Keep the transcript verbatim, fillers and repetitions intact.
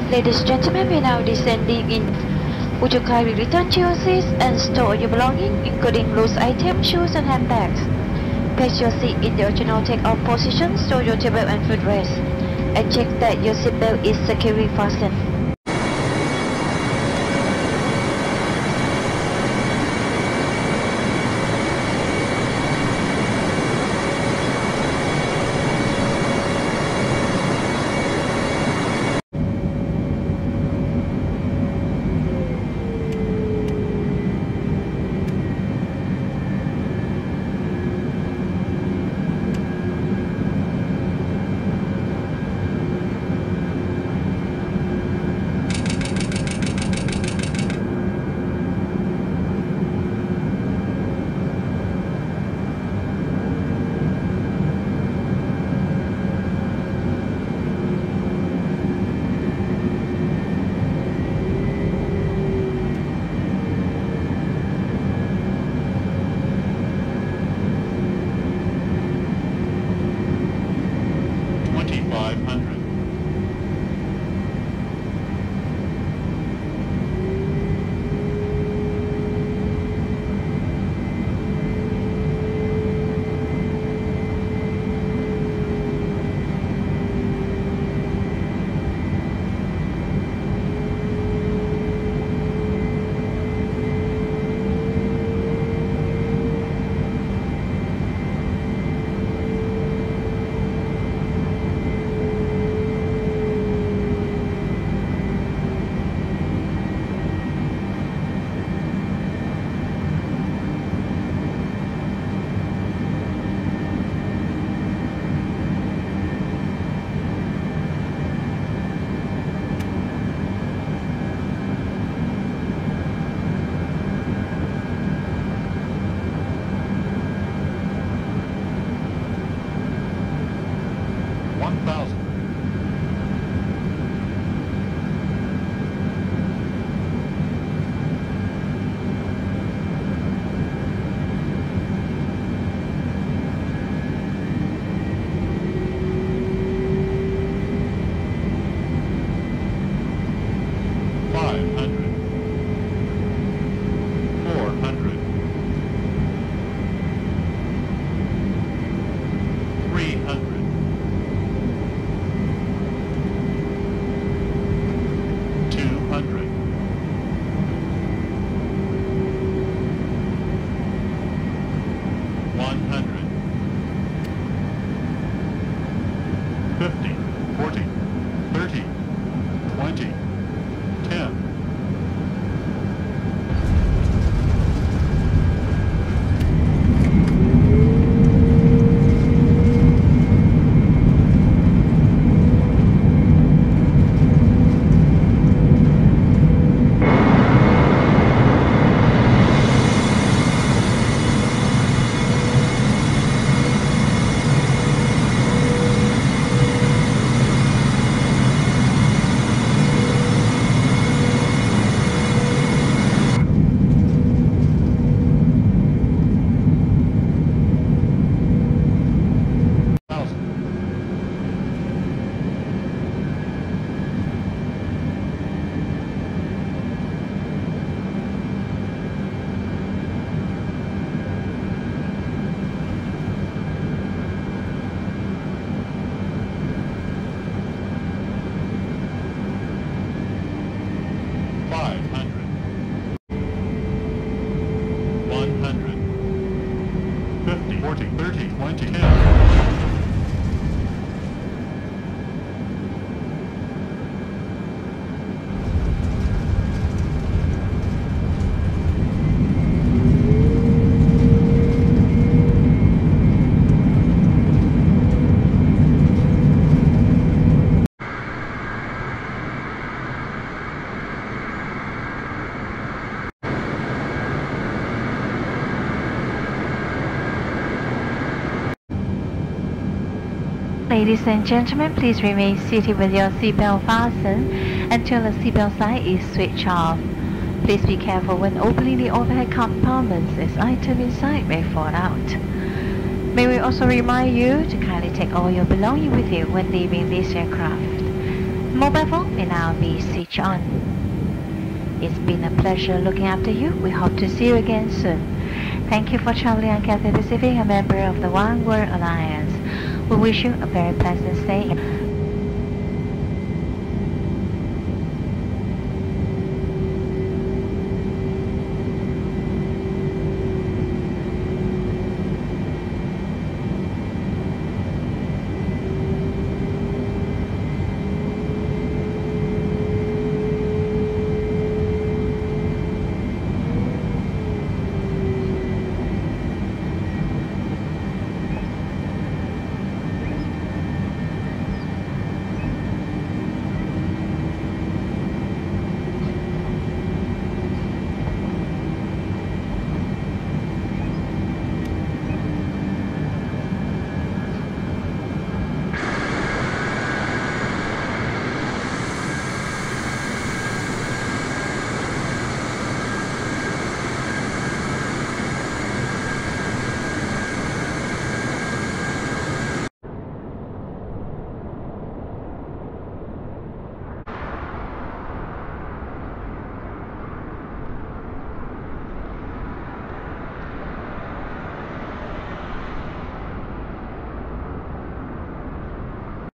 Ladies and gentlemen, we are now descending in. Would you kindly return to your seats and store your belongings, including loose items, shoes and handbags. Place your seat in the original take-off position, store your table and footrest, and check that your seatbelt is securely fastened. Ladies and gentlemen, please remain seated with your seatbelt fastened until the seatbelt sign is switched off. Please be careful when opening the overhead compartments as items inside may fall out. May we also remind you to kindly take all your belongings with you when leaving this aircraft. Mobile phone may now be switched on. It's been a pleasure looking after you. We hope to see you again soon. Thank you for traveling on Cathay Pacific, a member of the One World Alliance. We wish you a very pleasant stay.